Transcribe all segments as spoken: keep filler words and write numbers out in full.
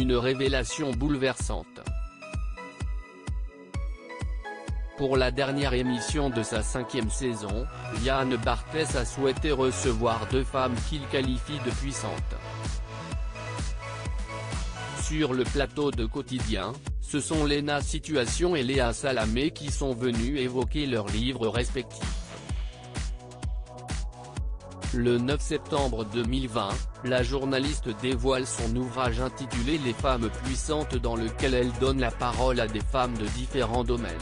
une révélation bouleversante. Pour la dernière émission de sa cinquième saison, Yann Barthès a souhaité recevoir deux femmes qu'il qualifie de puissantes. Sur le plateau de Quotidien, ce sont Léna Situation et Léa Salamé qui sont venues évoquer leurs livres respectifs. Le neuf septembre deux mille vingt, la journaliste dévoile son ouvrage intitulé Les femmes puissantes dans lequel elle donne la parole à des femmes de différents domaines.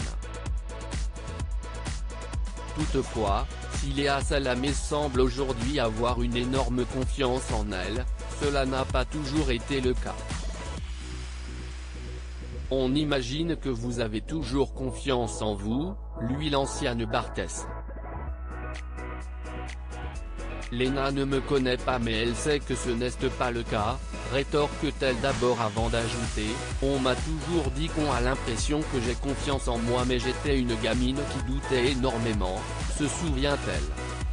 Toutefois, si Léa Salamé semble aujourd'hui avoir une énorme confiance en elle, cela n'a pas toujours été le cas. On imagine que vous avez toujours confiance en vous, lui lance Yann Barthès. Léna ne me connaît pas mais elle sait que ce n'est pas le cas, rétorque-t-elle d'abord avant d'ajouter, on m'a toujours dit qu'on a l'impression que j'ai confiance en moi mais j'étais une gamine qui doutait énormément, se souvient-elle.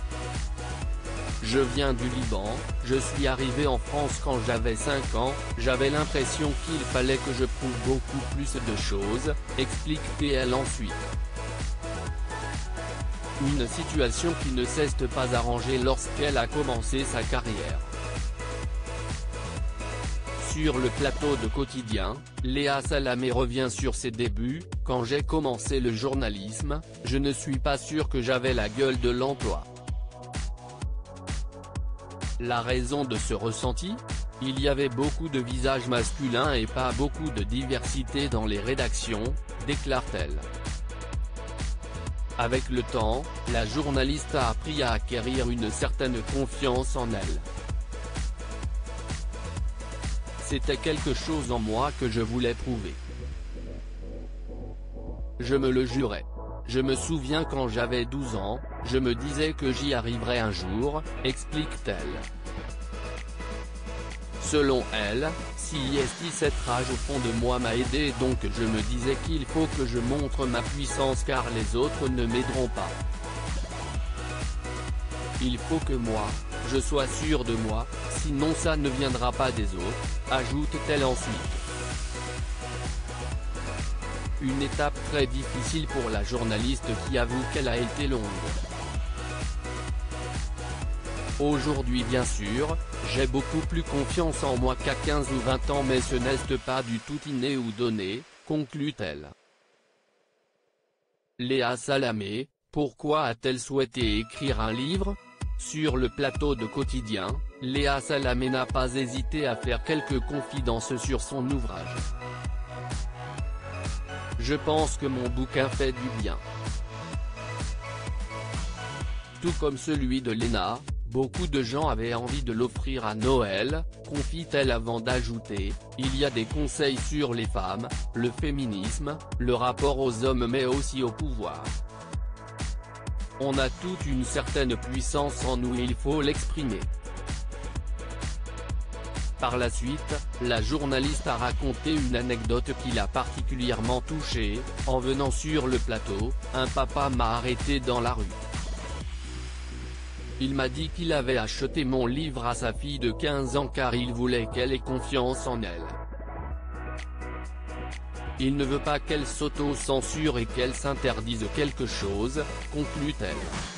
Je viens du Liban, je suis arrivée en France quand j'avais cinq ans, j'avais l'impression qu'il fallait que je prouve beaucoup plus de choses, explique-t-elle ensuite. Une situation qui ne s'est pas arrangée lorsqu'elle a commencé sa carrière. Sur le plateau de Quotidien, Léa Salamé revient sur ses débuts, quand j'ai commencé le journalisme, je ne suis pas sûre que j'avais la gueule de l'emploi. La raison de ce ressenti ? Il y avait beaucoup de visages masculins et pas beaucoup de diversité dans les rédactions, déclare-t-elle. Avec le temps, la journaliste a appris à acquérir une certaine confiance en elle. C'était quelque chose en moi que je voulais prouver. Je me le jurais. Je me souviens quand j'avais douze ans, je me disais que j'y arriverais un jour, explique-t-elle. Selon elle, si cet âge au fond de moi m'a aidé donc je me disais qu'il faut que je montre ma puissance car les autres ne m'aideront pas. Il faut que moi, je sois sûr de moi, sinon ça ne viendra pas des autres, ajoute-t-elle ensuite. Une étape très difficile pour la journaliste qui avoue qu'elle a été longue. Aujourd'hui bien sûr, j'ai beaucoup plus confiance en moi qu'à quinze ou vingt ans mais ce n'est pas du tout inné ou donné, conclut-elle. Léa Salamé, pourquoi a-t-elle souhaité écrire un livre ? Sur le plateau de Quotidien, Léa Salamé n'a pas hésité à faire quelques confidences sur son ouvrage. Je pense que mon bouquin fait du bien. Tout comme celui de Léna, beaucoup de gens avaient envie de l'offrir à Noël, confie-t-elle avant d'ajouter, il y a des conseils sur les femmes, le féminisme, le rapport aux hommes mais aussi au pouvoir. On a toute une certaine puissance en nous et il faut l'exprimer. Par la suite, la journaliste a raconté une anecdote qui l'a particulièrement touchée, en venant sur le plateau, un papa m'a arrêté dans la rue. Il m'a dit qu'il avait acheté mon livre à sa fille de quinze ans car il voulait qu'elle ait confiance en elle. Il ne veut pas qu'elle s'auto-censure et qu'elle s'interdise quelque chose, conclut-elle.